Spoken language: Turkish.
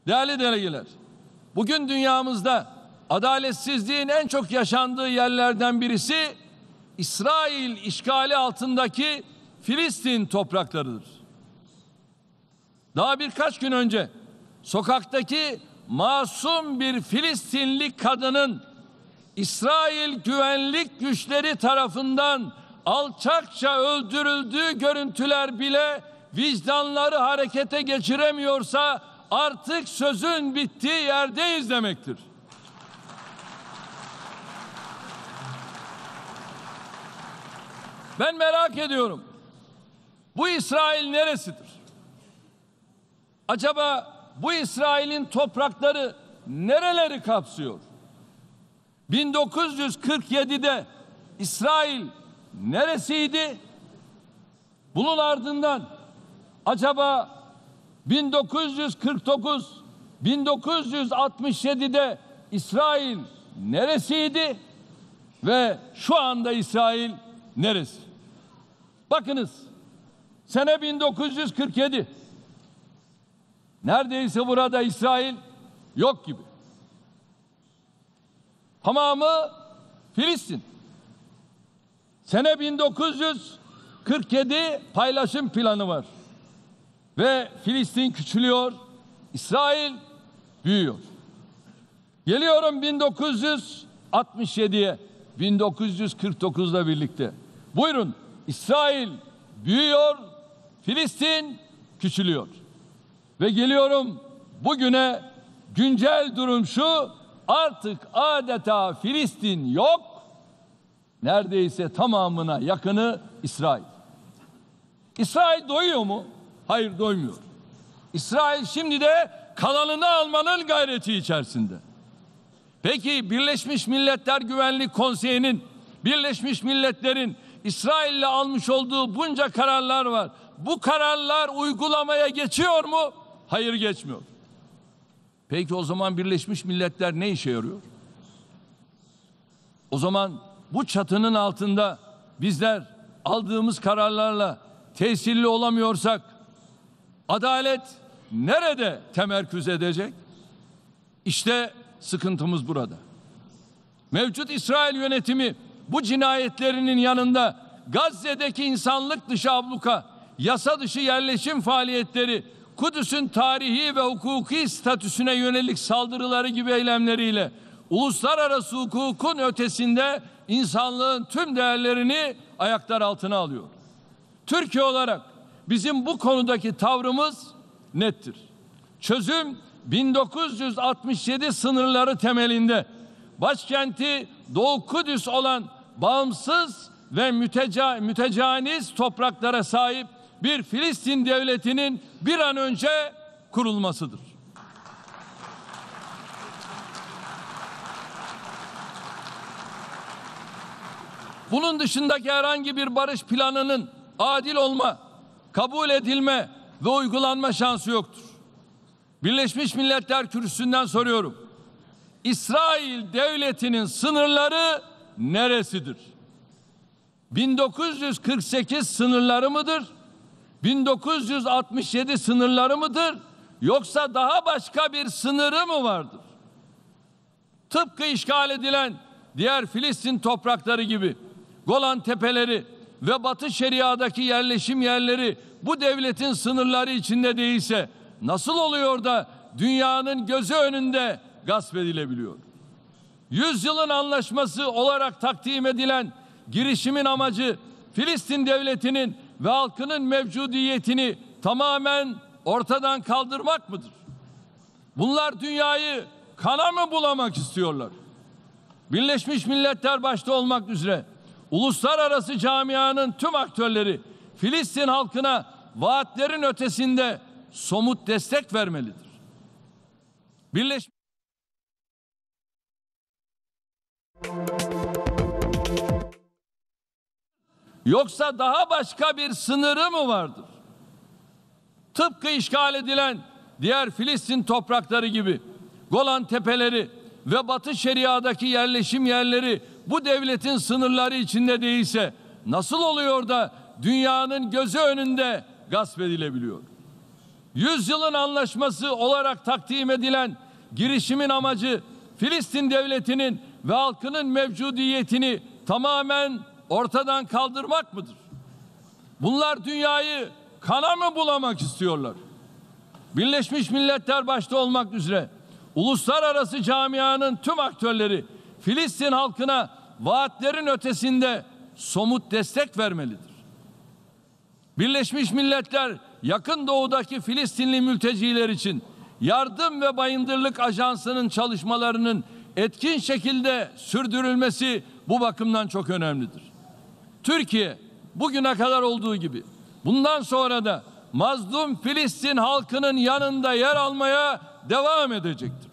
Değerli delegeler, bugün dünyamızda adaletsizliğin en çok yaşandığı yerlerden birisi İsrail işgali altındaki Filistin topraklarıdır. Daha birkaç gün önce sokaktaki masum bir Filistinli kadının İsrail güvenlik güçleri tarafından alçakça öldürüldüğü görüntüler bile vicdanları harekete geçiremiyorsa artık sözün bittiği yerdeyiz demektir. Ben merak ediyorum. Bu İsrail neresidir? Acaba bu İsrail'in toprakları nereleri kapsıyor? 1947'de İsrail neresiydi? Bunun ardından acaba 1949-1967'de İsrail neresiydi? Ve şu anda İsrail neresi? Bakınız, sene 1947. Neredeyse burada İsrail yok gibi. Tamamı Filistin. Sene 1947 paylaşım planı var. Ve Filistin küçülüyor, İsrail büyüyor. Geliyorum 1967'ye, 1949'la birlikte. Buyurun, İsrail büyüyor, Filistin küçülüyor. Ve geliyorum bugüne, güncel durum şu: artık adeta Filistin yok, neredeyse tamamına yakını İsrail. İsrail doyuyor mu? Hayır, doymuyor. İsrail şimdi de kalanını almanın gayreti içerisinde. Peki Birleşmiş Milletler Güvenlik Konseyi'nin, Birleşmiş Milletler'in İsrail'le almış olduğu bunca kararlar var. Bu kararlar uygulamaya geçiyor mu? Hayır, geçmiyor. Peki o zaman Birleşmiş Milletler ne işe yarıyor? O zaman bu çatının altında bizler aldığımız kararlarla tesirli olamıyorsak adalet nerede temerküz edecek? İşte sıkıntımız burada. Mevcut İsrail yönetimi bu cinayetlerinin yanında Gazze'deki insanlık dışı abluka, yasa dışı yerleşim faaliyetleri, Kudüs'ün tarihi ve hukuki statüsüne yönelik saldırıları gibi eylemleriyle uluslararası hukukun ötesinde insanlığın tüm değerlerini ayaklar altına alıyor. Türkiye olarak bizim bu konudaki tavrımız nettir. Çözüm 1967 sınırları temelinde başkenti Doğu Kudüs olan bağımsız ve mütecaniz topraklara sahip bir Filistin devletinin bir an önce kurulmasıdır. Bunun dışındaki herhangi bir barış planının adil olma, kabul edilme ve uygulanma şansı yoktur. Birleşmiş Milletler Kürsüsü'nden soruyorum: İsrail devletinin sınırları neresidir? 1948 sınırları mıdır? 1967 sınırları mıdır? Yoksa daha başka bir sınırı mı vardır? Tıpkı işgal edilen diğer Filistin toprakları gibi Golan Tepeleri ve Batı Şeria'daki yerleşim yerleri bu devletin sınırları içinde değilse nasıl oluyor da dünyanın gözü önünde gasp edilebiliyor? Yüzyılın anlaşması olarak takdim edilen girişimin amacı Filistin devletinin ve halkının mevcudiyetini tamamen ortadan kaldırmak mıdır? Bunlar dünyayı kana mı bulamak istiyorlar? Birleşmiş Milletler başta olmak üzere uluslararası camianın tüm aktörleri Filistin halkına vaatlerin ötesinde somut destek vermelidir. Yoksa daha başka bir sınırı mı vardır? Tıpkı işgal edilen diğer Filistin toprakları gibi Golan Tepeleri ve Batı Şeria'daki yerleşim yerleri bu devletin sınırları içinde değilse nasıl oluyor da dünyanın gözü önünde gasp edilebiliyor? yüzyılın anlaşması olarak takdim edilen girişimin amacı Filistin devletinin ve halkının mevcudiyetini tamamen ortadan kaldırmak mıdır? Bunlar dünyayı kana mı bulamak istiyorlar? Birleşmiş Milletler başta olmak üzere uluslararası camianın tüm aktörleri Filistin halkına vaatlerin ötesinde somut destek vermelidir. Birleşmiş Milletler yakın doğudaki Filistinli mülteciler için Yardım ve Bayındırlık Ajansı'nın çalışmalarının etkin şekilde sürdürülmesi bu bakımdan çok önemlidir. Türkiye bugüne kadar olduğu gibi bundan sonra da mazlum Filistin halkının yanında yer almaya devam edecektir.